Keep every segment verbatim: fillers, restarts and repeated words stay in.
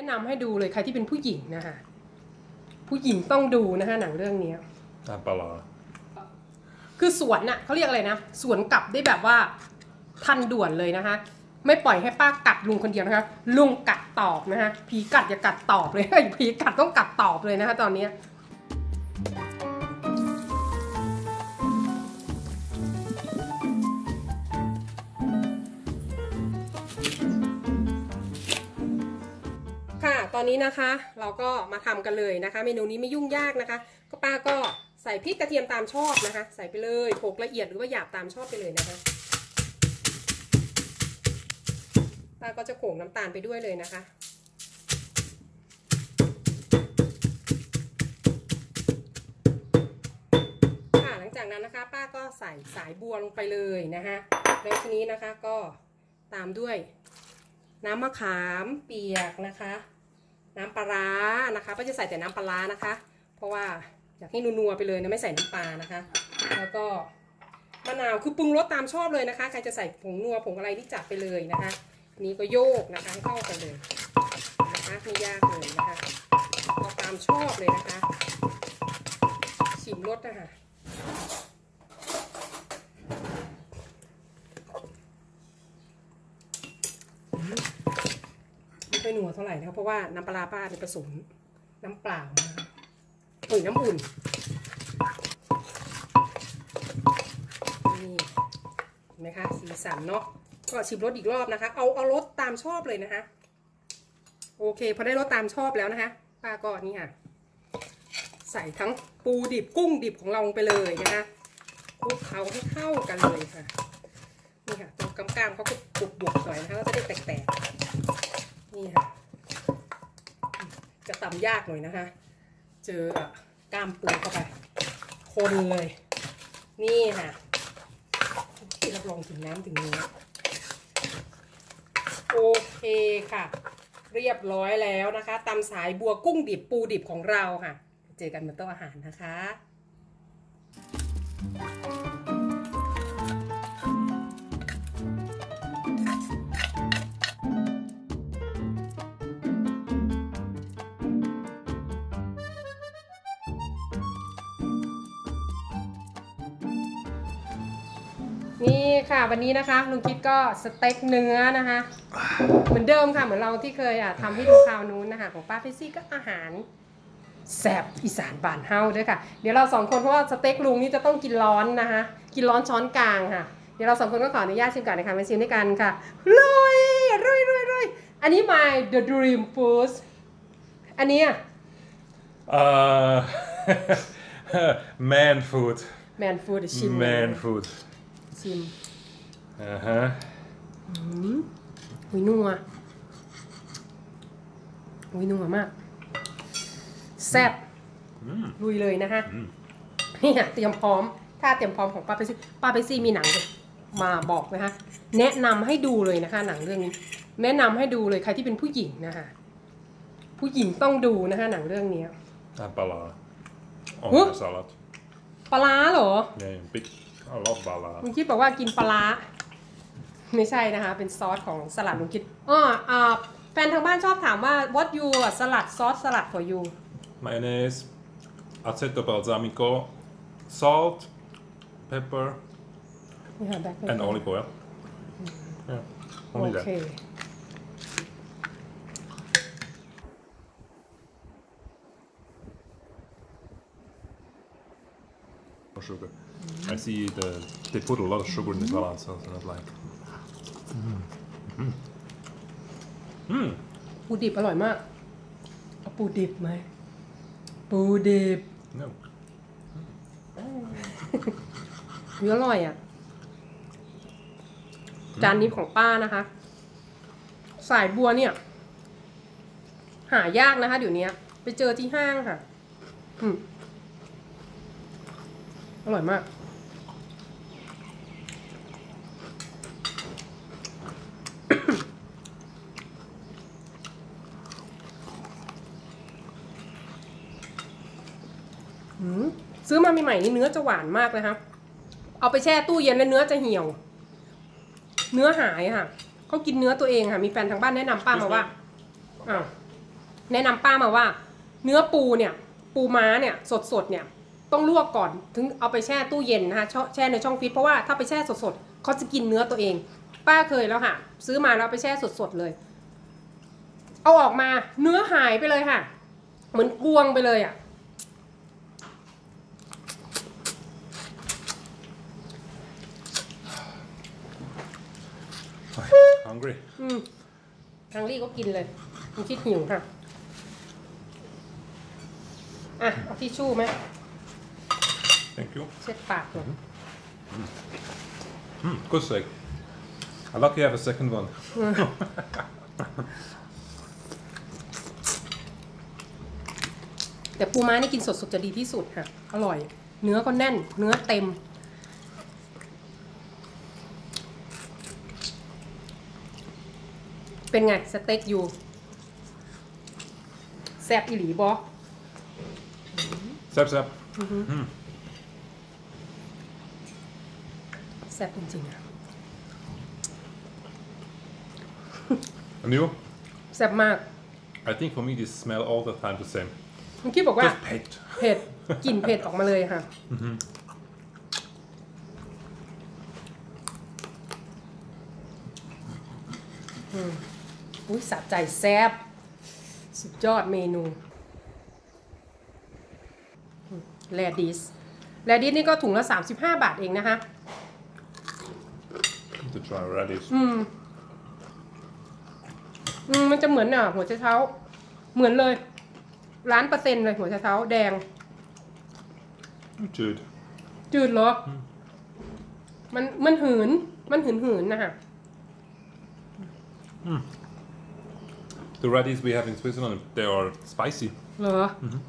นำให้ดูเลยใครที่เป็นผู้หญิงนะคะผู้หญิงต้องดูนะคะหนังเรื่องนี้ตามปลาคือสวนน่ะเขาเรียกอะไรนะสวนกลับได้แบบว่าทันด่วนเลยนะคะไม่ปล่อยให้ป้ากัดลุงคนเดียวนะคะลุงกัดตอบนะคะผีกัดอย่ากัดตอบเลยผีกัดต้องกัดตอบเลยนะคะตอนนี้ค่ะตอนนี้นะคะเราก็มาทำกันเลยนะคะเมนูนี้ไม่ยุ่งยากนะคะก็ป้าก็ใส่พริกกระเทียมตามชอบนะคะใส่ไปเลยโขลกละเอียดหรือว่าหยาบตามชอบไปเลยนะคะป้าก็จะโขลกน้ำตาลไปด้วยเลยนะคะค่ะหลังจากนั้นนะคะป้าก็ใส่สายบัวลงไปเลยนะคะแล้วทีนี้นะคะก็ตามด้วยน้ำมะขามเปียกนะคะน้ำปลาร้านะคะป้าจะใส่แต่น้ำปลาร้านะคะเพราะว่าอยากให้นัวๆไปเลยนะไม่ใส่น้ำปลานะคะแล้วก็มะนาวคือปรุงรสตามชอบเลยนะคะใครจะใส่ผงนัวผงอะไรที่จัดไปเลยนะคะนี้ก็โยกนะคะเข้ากันเลยนะคะไม่ยากเลยนะคะเอาตามชอบเลยนะคะชิมรสนะคะไม่ค่อยนัวเท่าไหร่นะคะเพราะว่าน้ำปลาป้าเป็นผสมน้ำเปล่านะคะโอ้ยน้ำอุ่นนี่เห็นไหมคะสีสันเนาะก็ชิมรสอีกรอบนะคะเอาเอารสตามชอบเลยนะคะโอเคพอได้รสตามชอบแล้วนะคะป้าก็นี่ค่ะใส่ทั้งปูดิบกุ้งดิบของเราลงไปเลยนะคะคลุกเคล้าให้เข้ากันเลยค่ะนี่ค่ะตรงกำกามเขาก็บวกๆหน่อยนะคะก็จะได้แตกๆนี่ค่ะจะตำยากหน่อยนะคะเจอกล้ามปูเข้าไปคนเลยนี่ค่ะที่รับรองถึงน้ำถึงเนื้อโอเคค่ะเรียบร้อยแล้วนะคะตำสายบัวกุ้งดิบปูดิบของเราค่ะเจอกันบนโต๊ะอาหารนะคะนี่ค่ะวันนี้นะคะลุงคิดก็สเต็กเนื้อนะคะเหมือนเดิมค่ะเหมือนเราที่เคยอ่ะทำให้ดูคราวนู้นนะคะของป้าเฟซี่ก็อาหารแซ่บอีสานบ้านเฮาด้วยค่ะเดี๋ยวเราสองคนเพราะว่าสเต็กลุงนี่จะต้องกินร้อนนะคะกินร้อนช้อนกลางค่ะเดี๋ยวเราสองคนก็ขออนุญาตชิมก่อนนะคะมาชิมด้วยกันค่ะลุยลุยลุยลุยอันนี้ my the dream food อันนี้อ่ะ man food man food ชิม man food ชิมอ่าฮะหุยนัวหุยนัวมากแซ่บลุยเลยนะคะนี่เตรียมพร้อมถ้าเตรียมพร้อมของป้าเปซี่ป้าเปซี่มีหนังมาบอกนะคะแนะนำให้ดูเลยนะคะหนังเรื่องนี้แนะนำให้ดูเลยใครที่เป็นผู้หญิงนะคะผู้หญิงต้องดูนะคะหนังเรื่องนี้ตามปลาอ๋อสลัดปลาเหรอเนี่ยปิ๊กเอาลอบปลาลุงคิดบอกว่ากินปลาไม่ใช่นะคะเป็นซอสของสลัดลุงคิดอ๋ออ่าแฟนทางบ้านชอบถามว่า what you สลัดซอสสลัด for you mayonnaise aceto balsamico salt pepper and olive oil yeah only that sugar I see the they put a lot of sugar in the salad so it's not like ปูดิบอร่อยมากเอาปูดิบไหมปูดิบ no เนื้ออร่อยอ่ะจานนี้ของป้านะคะสายบัวเนี่ยหายากนะคะเดี๋ยวนี้ไปเจอที่ห้างค่ะอืมอร่อยมากซื้อมาใหม่ๆนี่เนื้อจะหวานมากเลยครับเอาไปแช่ตู้เย็นแล้วเนื้อจะเหี่ยวเนื้อหายค่ะเขากินเนื้อตัวเองค่ะมีแฟนทางบ้านแนะนำป้ามาว่าอ้าวแนะนำป้ามาว่า เนื้อปูเนี่ยปูม้าเนี่ยสดๆเนี่ยต้องลวกก่อนถึงเอาไปแช่ตู้เย็นนะคะแช่ในช่องฟรีซเพราะว่าถ้าไปแช่สดๆเขาจะกินเนื้อตัวเอง ป้าเคยแล้วค่ะซื้อมาแล้วไปแช่สดๆเลยเอาออกมาเนื้อหายไปเลยค่ะเหมือนกวงไปเลยอ่ะ Hungry อืมทางลี่ก็กินเลยมันคิดหิวค่ะอ่ะเอาทิชชู่ไหม Thank you เช็ดปากหน่อย mm, Good steak I lucky I have a second one แต่ปูม้านี่กินสดๆจะดีที่สุดค่ะอร่อย เนื้อก็แน่น เนื้อเต็มเป็นไงสเต็กอยู่แซ่บอีหลีบอ Zap zap แซ่บจริงๆอะ And you แซ่บมาก I think for me they smell all the time the same คุณคิดบอกว่า Just ผ็ดเผ็ดกลิ่นเผ็ดออกมาเลยค่ะอุ้ยสะใจแซ่บสุดยอดเมนูแรดิสแรดิสนี่ก็ถุงละสามสิบห้าบาทเองนะคะ To try radish อืมอืมมันจะเหมือนอ่ะหัวไชเท้าเหมือนเลยล้านเปอร์เซ็นต์เลยหัวไชเท้าแดงจืดจืดเหรอ มันมันหืนมันหืนหืนนะคะ The radish we have in Switzerland they are spicy เหรอ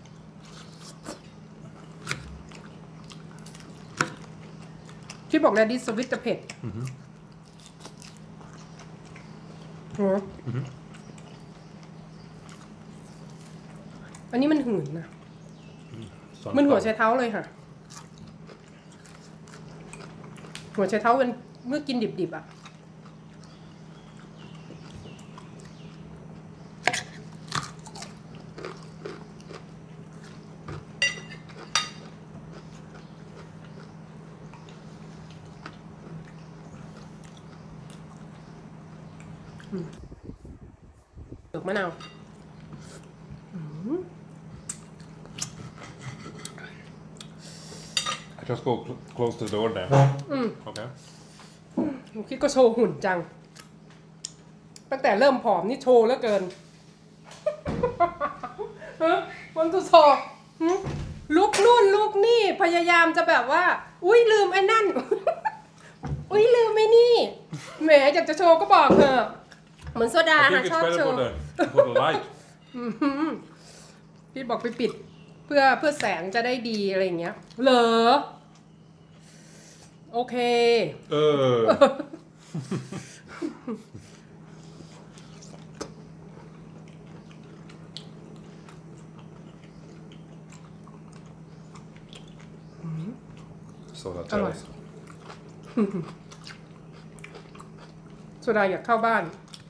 ที่บอกแรดิสสวิตจะเผ็ดเหรออันนี้มันหืนนะมันหัวไชเท้าเลยค่ะ หัวไชเท้าเป็นเมื่อกินดิบๆอ่ะเปลือกมะนาว I just go cl close to the door now อืม Okay หนูคิดก็โชว์หุ่นจัง ตั้งแต่เริ่มผอมนี่โชว์แล้วเกินวันตุสอบลุกนู่นลุกนี่พยายามจะแบบว่า อุ้ยลืมไอ้นั่น อุ้ยลืมไอ้นี่แหมอยากจะโชว์ก็บอกเถอะเหมือนโซดา I ค่ะ think ชอบ it's โช better ว์ for the, for the light พี่บอกไปปิดเพื่อเพื่อแสงจะได้ดีอะไรอย่างเงี้ยเหรอโอเคเออ โซดาอร่อยเจลส์โซดาอยากเข้าบ้าน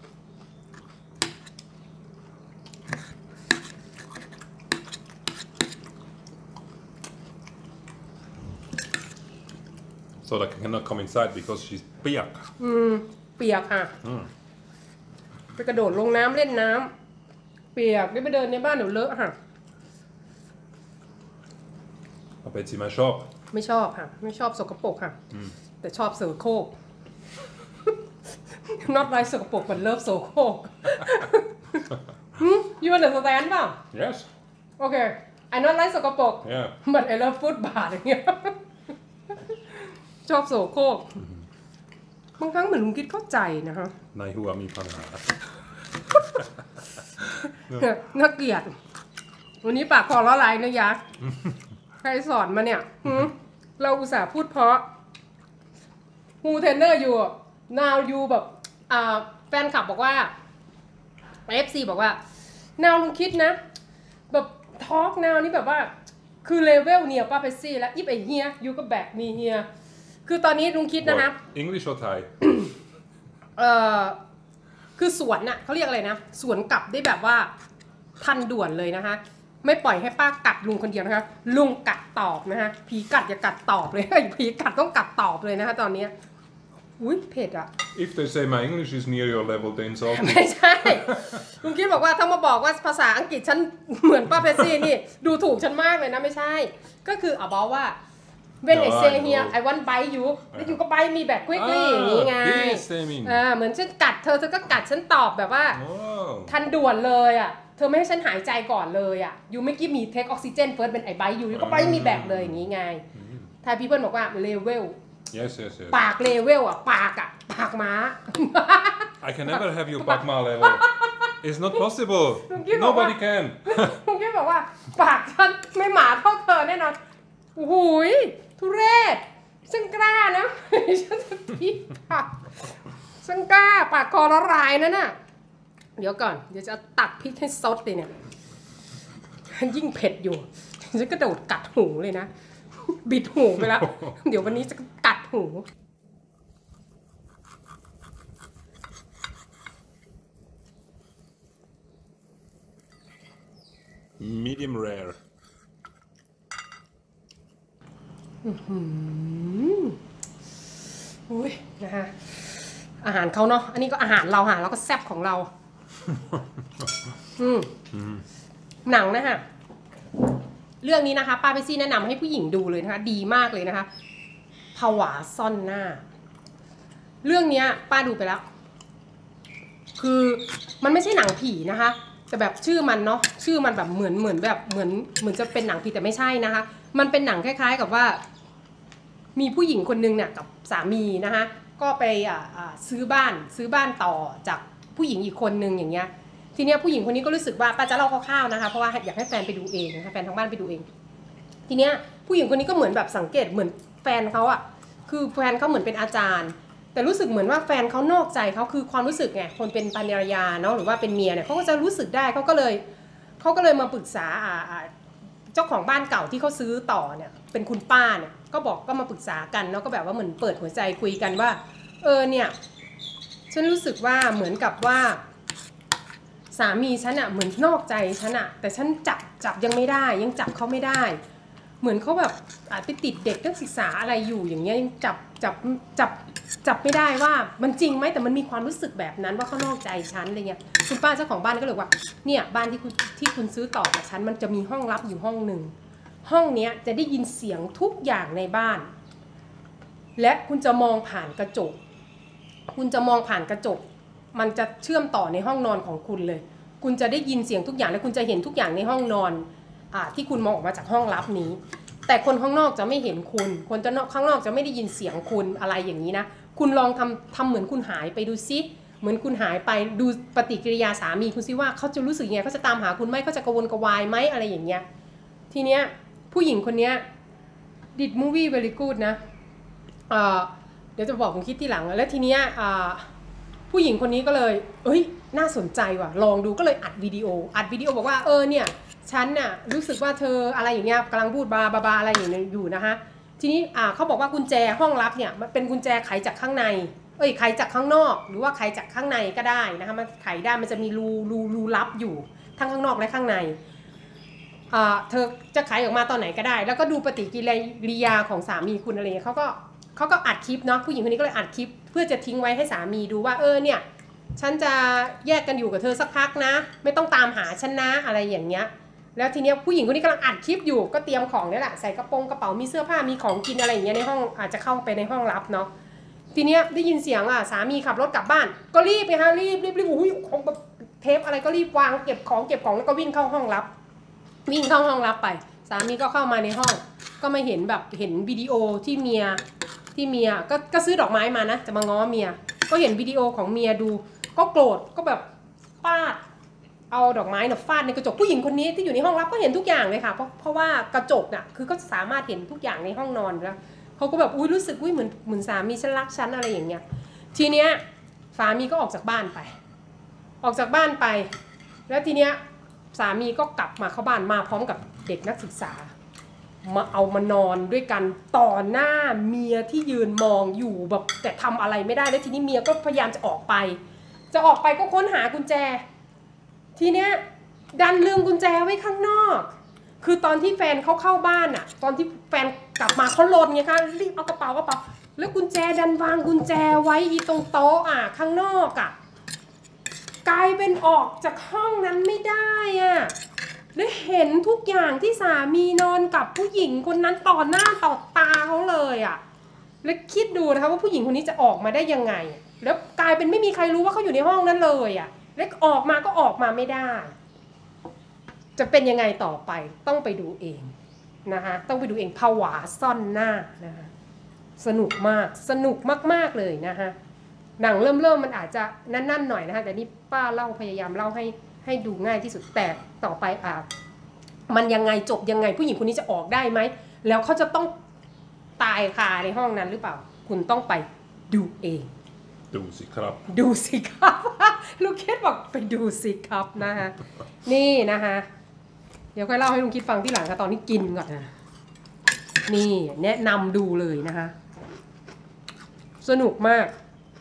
Soda cannot come inside because she's เปียกอืม เปียกค่ะไปกระโดดลงน้ำเล่นน้ำเปียกไม่ไปเดินในบ้านเดี๋ยวเลอะค่ะเอาไปที่ไม่ชอบไม่ชอบค่ะ ไม่ชอบสกปรกค่ะ แต่ชอบเสือโครก not like สกปรกมันเลิฟโสโครก you understand เปล่า Yes โอเค I not like สกปรก Yeah but I love food บาทอย่างเงี้ย ชอบโสโครกบางครั้งเหมือนลุงคิดเข้าใจนะคะในหัวมีปัญหาน่าเกลียดวันนี้ปากคอล้อลายนะยักษ์ใครสอนมาเนี่ยหืมเราอุตส่าห์พูดเพราะฮูเทนเนอร์อยู่นาวยูแบบอ่าแฟนคลับบอกว่า เอฟ ซี บอกว่านาวลุงคิดนะ แบบทอล์กนาวนี่แบบว่า คือเลเวลเนี่ยป้าเพชซี่แล้วอีฟไอเฮียยูก็แบกมีเฮียคือตอนนี้ลุงคิดนะนะ English or Thai เออคือสวนน่ะเขาเรียกอะไรนะสวนกลับได้แบบว่าทันด่วนเลยนะคะไม่ปล่อยให้ป้ากัดลุงคนเดียวนะคะลุงกัดตอบนะคะผีกัดอย่ากัดตอบเลยผีกัดต้องกัดตอบเลยนะคะตอนนี้อุ้ยเผ็ดอ่ะ If they say my English is near your level, they insult me. ไม่ใช่ลุงคิดบอกว่าถ้ามาบอกว่าภาษาอังกฤษฉันเหมือนป้าเพซี่นี่ดูถูกฉันมากเลยนะไม่ใช่ก็คือเอาบอกว่า when I say here I want bite you แล้วอยู่ก็ bite me แบบ quickly อย่างนี้ไงอ่าเหมือนฉันกัดเธอเธอก็กัดฉันตอบแบบว่าทันด่วนเลยอ่ะเธอไม่ให้ฉันหายใจก่อนเลยอ่ะยูไม่กี้มี take oxygen first เป็นไอ้ bite you ยูก็ bite me แบบเลยอย่างนี้ไงไทยพี่เปิ้ลบอกว่า level Yes, yes, yes. ปากเลเวลอ่ะปากอ่ะปากม้า I can never have your Pakma level. It's not possible. Nobody can. ลุงกี้บอกว่าปากฉันไม่หมาเท่าเธอแน่นอนโอ้โหทุเรศฉันกล้านะฉันจะพีปากฉันกล้าปากคอละลายนั่นน่ะเดี๋ยวก่อนเดี๋ยวจะตักพริกให้ซดเลยเนี่ยยิ่งเผ็ดอยู่ฉันกระโดดกัดหูเลยนะบิดหูไปแล้วเดี๋ยววันนี้จะกัดหู Medium rare. อุ้ยนะฮะอาหารเขาเนาะอันนี้ก็อาหารเราอาหารเราก็แซ่บของเราอืมหนังนะฮะเรื่องนี้นะคะป้าเปซี่แนะนำให้ผู้หญิงดูเลยนะคะดีมากเลยนะคะผวาซ่อนหน้าเรื่องนี้ป้าดูไปแล้วคือมันไม่ใช่หนังผีนะคะแต่แบบชื่อมันเนาะชื่อมันแบบเหมือนเหมือนแบบเหมือนเหมือนจะเป็นหนังผีแต่ไม่ใช่นะคะมันเป็นหนังคล้ายๆกับว่ามีผู้หญิงคนนึงเนี่ยกับสามีนะคะก็ไปอ่าซื้อบ้านซื้อบ้านต่อจากผู้หญิงอีกคนนึงอย่างเงี้ยทีเนี้ยผู้หญิงคนนี้ก็รู้สึกว่าป้าจะเล่าคร่าวๆนะคะเพราะว่าอยากให้แฟนไปดูเองนะคะแฟนทางบ้านไปดูเองทีเนี้ยผู้หญิงคนนี้ก็เหมือนแบบสังเกตเหมือนแฟนเขาอะคือแฟนเขาเหมือนเป็นอาจารย์แต่รู้สึกเหมือนว่าแฟนเขานอกใจเขาคือความรู้สึกไงคนเป็นภรรยาเนาะหรือว่าเป็นเมียเนี่ยเขาก็จะรู้สึกได้เขาก็เลยเขาก็เลยมาปรึกษาเจ้าของบ้านเก่าที่เขาซื้อต่อเนี่ยเป็นคุณป้าเนี่ยก็บอกก็มาปรึกษากันเนาะก็แบบว่าเหมือนเปิดหัวใจคุยกันว่าเออเนี่ยฉันรู้สึกว่าเหมือนกับว่าสามีฉันอะเหมือนนอกใจฉันอะแต่ฉันจับจับยังไม่ได้ยังจับเขาไม่ได้เหมือนเขาแบบอาจไปติดเด็กนักศึกษาอะไรอยู่อย่างเงี้ยยังจับจับจับจับไม่ได้ว่ามันจริงไหมแต่มันมีความรู้สึกแบบนั้นว่าเขานอกใจฉันอะไรเงี้ยคุณป้าเจ้าของบ้านก็เลยว่าเนี่ยบ้านที่คุณที่คุณซื้อต่อจากฉันมันจะมีห้องลับอยู่ห้องหนึ่งห้องเนี้ยจะได้ยินเสียงทุกอย่างในบ้านและคุณจะมองผ่านกระจกคุณจะมองผ่านกระจกมันจะเชื่อมต่อในห้องนอนของคุณเลยคุณจะได้ยินเสียงทุกอย่างและคุณจะเห็นทุกอย่างในห้องนอนอ่าที่คุณมองออกมาจากห้องลับนี้แต่คนข้างนอกจะไม่เห็นคุณคนจะนอกข้างนอกจะไม่ได้ยินเสียงคุณอะไรอย่างนี้นะคุณลองทำทำเหมือนคุณหายไปดูซิเหมือนคุณหายไปดูปฏิกิริยาสามีคุณซิว่าเขาจะรู้สึกยังไงเขาจะตามหาคุณไหมเขาจะกระวนกระวายไหมอะไรอย่างเงี้ยทีเนี้ยผู้หญิงคนเนี้ย did movie very good นะเอ่อเดี๋ยวจะบอกผมคิดที่หลังแล้วทีเนี้ยอ่าผู้หญิงคนนี้ก็เลยเอ้ยน่าสนใจว่ะลองดูก็เลยอัดวิดีโออัดวิดีโอบอกว่าเออเนี่ยฉันน่ะรู้สึกว่าเธออะไรอย่างเงี้ยกำลังพูดบาบาบาอะไรอย่างเงี้ยอยู่นะคะทีนี้อ่าเขาบอกว่ากุญแจห้องลับเนี่ยมันเป็นกุญแจไขจากข้างในเอ้ยไขจากข้างนอกหรือว่าไขจากข้างในก็ได้นะคะมันไขได้มันจะมีรูรูรูลับอยู่ทั้งข้างนอกและข้างในอ่าเธอจะไขออกมาตอนไหนก็ได้แล้วก็ดูปฏิกิริยาของสามีคุณอะไรเงี้ยเขาก็เขาก็อัดคลิปเนาะผู้หญิงคนนี้ก็เลยอัดคลิปเพื่อจะทิ้งไว้ให้สามีดูว่าเออเนี่ยฉันจะแยกกันอยู่กับเธอสักพักนะไม่ต้องตามหาฉันนะอะไรอย่างเงี้ยแล้วทีเนี้ยผู้หญิงคนนี้กำลังอัดคลิปอยู่ก็เตรียมของนี่แหละใส่กระโปรงกระเป๋ามีเสื้อผ้ามีของกินอะไรอย่างเงี้ยในห้องอาจจะเข้าไปในห้องลับเนาะทีเนี้ยได้ยินเสียงอ่ะสามีขับรถกลับบ้านก็รีบไปฮะรีบรีบรีบโอ้ยของเทปอะไรก็รีบวางเก็บของเก็บของแล้วก็วิ่งเข้าห้องลับวิ่งเข้าห้องลับไปสามีก็เข้ามาในห้องก็มาเห็นแบบเห็นวิดีโอที่เมียที่เมียก็ก็ซื้อดอกไม้มานะจะมาง้อเมียก็เห็นวิดีโอของเมียดูก็โกรธก็แบบปาดเอาดอกไม้เนี่ยฟาดในกระจกผู้หญิงคนนี้ที่อยู่ในห้องลับก็เห็นทุกอย่างเลยค่ะเพราะเพราะว่ากระจกน่ะคือก็สามารถเห็นทุกอย่างในห้องนอนแล้วเขาก็แบบอุ้ยรู้สึกอุ้ยเหมือนเหมือนสามีฉันรักฉันอะไรอย่างเงี้ยทีเนี้ยสามีก็ออกจากบ้านไปออกจากบ้านไปแล้วทีเนี้ยสามีก็กลับมาเข้าบ้านมาพร้อมกับเด็กนักศึกษามาเอามานอนด้วยกันต่อหน้าเมียที่ยืนมองอยู่แบบแต่ทำอะไรไม่ได้แล้วทีนี้เมียก็พยายามจะออกไปจะออกไปก็ค้นหากุญแจทีเนี้ยดันลืมกุญแจไว้ข้างนอก คือตอนที่แฟนเขาเข้าบ้านอะตอนที่แฟนกลับมาเขาลนไงคะรีบเอากระเป๋ากระเป๋าแล้วกุญแจดันวางกุญแจไว้อีตรงโต๊ะอะข้างนอกอะกลายเป็นออกจากห้องนั้นไม่ได้อะแล้วเห็นทุกอย่างที่สามีนอนกับผู้หญิงคนนั้นต่อหน้าต่อตาเขาเลยอะแล้วคิดดูนะคะว่าผู้หญิงคนนี้จะออกมาได้ยังไงแล้วกลายเป็นไม่มีใครรู้ว่าเขาอยู่ในห้องนั้นเลยอะแล้วออกมาก็ออกมาไม่ได้จะเป็นยังไงต่อไปต้องไปดูเองนะคะต้องไปดูเองผวาซ่อนหน้านะคะสนุกมากสนุกมากๆเลยนะคะหนังเริ่มเริ่มมันอาจจะนั่นๆหน่อยนะคะแต่นี่ป้าเล่าพยายามเล่าให้ให้ดูง่ายที่สุดแต่ต่อไปอ่ะมันยังไงจบยังไงผู้หญิงคนนี้จะออกได้ไหมแล้วเขาจะต้องตายคาในห้องนั้นหรือเปล่าคุณต้องไปดูเองดูสิครับดูสิครับลูกคิดบอกไปดูสิครับนะคะนี่นะคะเดี๋ยวค่อยเล่าให้ลุงคิดฟังที่หลังค่ะตอนนี้กินก่อนนะนี่แนะนำดูเลยนะคะสนุกมาก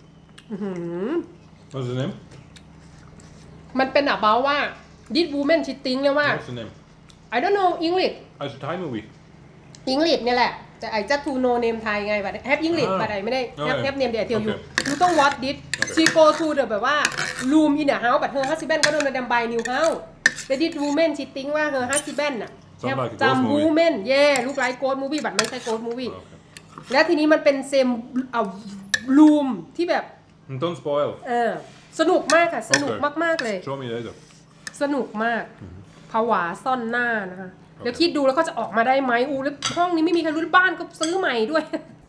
What's the name มันเป็นอะเบาว่า This Woman Cheating เนี่ยว่า What's the name I don't know English It's a Thai movie English เนี่ยแหละแต่ I just to know name Thai ไงบัด have English บัด I ไม่ได้ have have name เดี๋ยว tell you you ต้อง watch this she go to the แบบว่า room in the house but her husband ก็โดนดำ by new houseแต่ This Woman Cheating ว่า her husband น่ะจำ Woman เย่ลูกไลค์โกดมูวี่บัดไม่ใช่โกดมูวี่แล้วทีนี้มันเป็นเซมเอารูมที่แบบ Don't spoil เออสนุกมากค่ะสนุกมากๆเลย Show me later สนุกมากผวาซ่อนหน้านะคะเดี๋ยวคิดดูแล้วก็จะออกมาได้ไหมอูแล้วห้องนี้ไม่มีใครรู้บ้านก็ซื้อใหม่ด้วย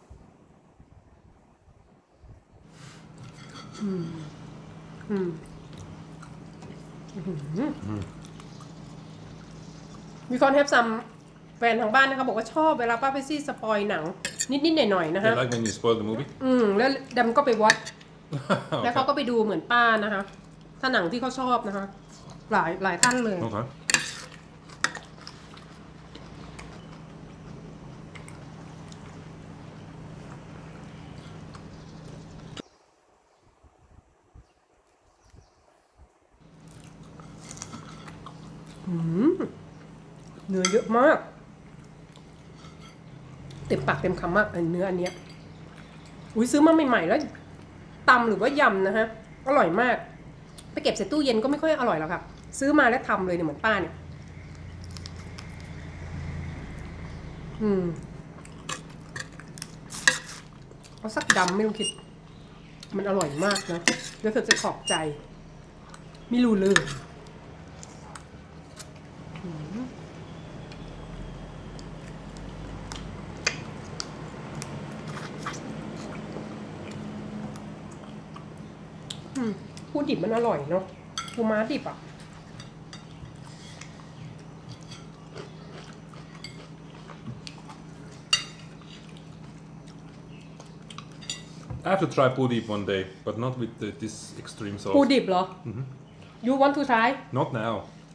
อืมอืมมีคนแฮปซัมแฟนทางบ้านนะคะบอกว่าชอบเวลาป้าไปซี่สปอยหนังนิดๆหน่อยๆนะคะ They like when you spoil the movie อืมแล้วดำก็ไปวอทแล้วเขาก็ไปดูเหมือนป้านะคะถ้าหนังที่เขาชอบนะคะหลายหลายท่านเลย Okay เนื้อเยอะมากเต็มปากเต็มคำมากเนื้ออันเนี้ยอุ้ยซื้อมาใหม่ๆแล้วตำหรือว่ายำนะฮะอร่อยมากไปเก็บใส่ตู้เย็นก็ไม่ค่อยอร่อยแล้วครับซื้อมาแล้วทำเลยเนี่ยเหมือนป้าเนี่ยอืมเอาสักดำไม่ต้องคิดมันอร่อยมากนะเดี๋ยวเธอจะขอบใจไม่รู้เลยปูดิบมันอร่อยเนาะปูม้าดิบอ่ะ I have to try poo dip one day but not with the, this extreme sauce ปูดิบเหรอ You want to try Not now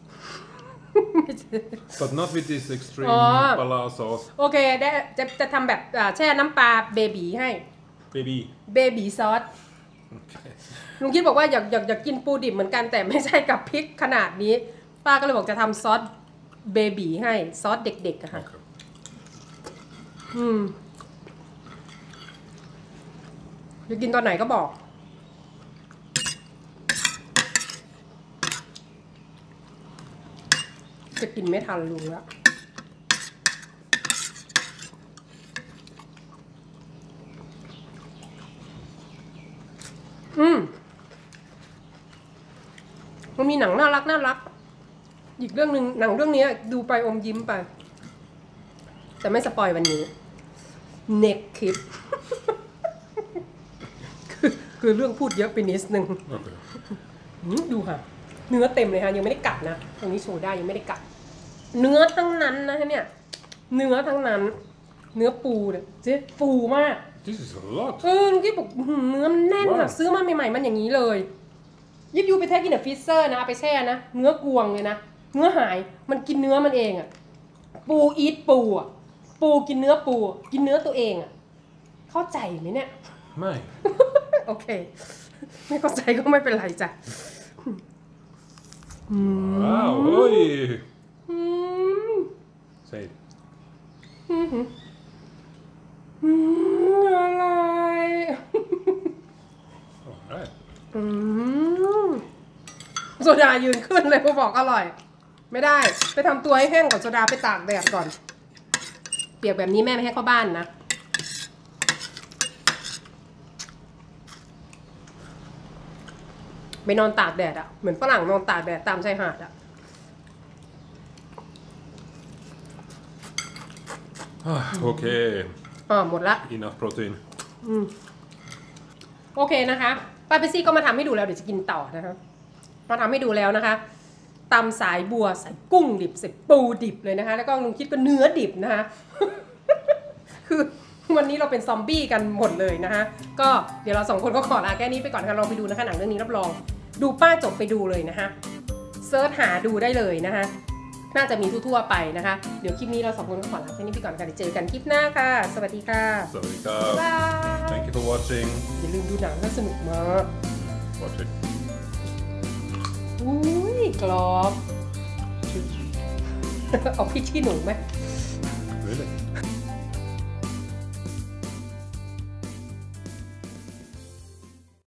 but not with this extreme pala sauce โอเคได้จะจะทำแบบแช่น้ำปลาเบบีให้ Baby เบบีซอสลุงคิดบอกว่าอยากอยากอยากกินปูดิบเหมือนกันแต่ไม่ใช่กับพริกขนาดนี้ป้าก็เลยบอกจะทำซอสเบบีให้ซอสเด็กๆอะค่ะ okay. อืมอยากกินตอนไหนก็บอกจะกินไม่ทันลุงแล้วอืมมันมีหนังน่ารักน่ารักอีกเรื่องหนึ่งหนังเรื่องนี้ดูไปอมยิ้มไปแต่ไม่สปอยวันนี้เน็กคลิป คือคือเรื่องพูดเยอะไปนิดนึง okay. ดูค่ะเนื้อเต็มเลยค่ะยังไม่ได้กัดนะตรงนี้โชว์ได้ยังไม่ได้กัดเนื้อทั้งนั้นนะเนี่ยเนื้อทั้งนั้นเนื้อปูเนี่ยเจ๊ปูมาก This is a lot เออลุงกี้บอกเนื้อแน่นค่ะซื้อมาใหม่ๆมันอย่างนี้เลยยิบยูไปเทคกินอะฟิสเซอร์นะเอาไปแช่นะเนื้อกวงเลยนะเนื้อหายมันกินเนื้อมันเองอะปูอีทปูอะปูกินเนื้อปูกินเนื้อตัวเองอะเข้าใจไหมเนี่ยไม่โอเคไม่เข้าใจก็ไม่เป็นไรจ้ะ Wow, oj! อืม Säg. อืมอืมอร่อย Alright. อืมโซดายืนขึ้นเลยพอบอกอร่อย ไม่ได้ไปทำตัวให้แห้งก่อนโซดาไปตากแดดก่อน เปียกแบบนี้แม่ไม่ให้เข้าบ้านนะไปนอนตากแดดอะเหมือนฝรั่งนอนตากแดดตามชายหาดอะ Ah, Okej. อ่าหมดละ Enough protein. อืมโอเคนะคะป้าเปซี่ก็มาทำให้ดูแล้วเดี๋ยวจะกินต่อนะคะมาทำให้ดูแล้วนะคะตำสายบัวใส่กุ้งดิบใส่ปูดิบเลยนะคะ แล้วก็ลุงคิดก็เนื้อดิบนะคะ คือวันนี้เราเป็นซอมบี้กันหมดเลยนะคะก็เดี๋ยวเราสองคนก็ขอลาแค่นี้ไปก่อนค่ะลองไปดูนะคะหนังเรื่องนี้รับรองดูป้าจบไปดูเลยนะคะเซิร์ชหาดูได้เลยนะคะน่าจะมีทั่วๆไปนะคะเดี๋ยวคลิปนี้เราสองคนก็ขอลาแค่นี้ไปก่อนค่ะเดี๋ยวเจอกันคลิปหน้าค่ะสวัสดีค่ะ Sawadika. บ๊ายบาย Thank you for watching. อย่าลืมดูหนังน่าสนุกมาก Watch it. อุ้ยกรอบ เอาพริกขี้หนูไหม Mm.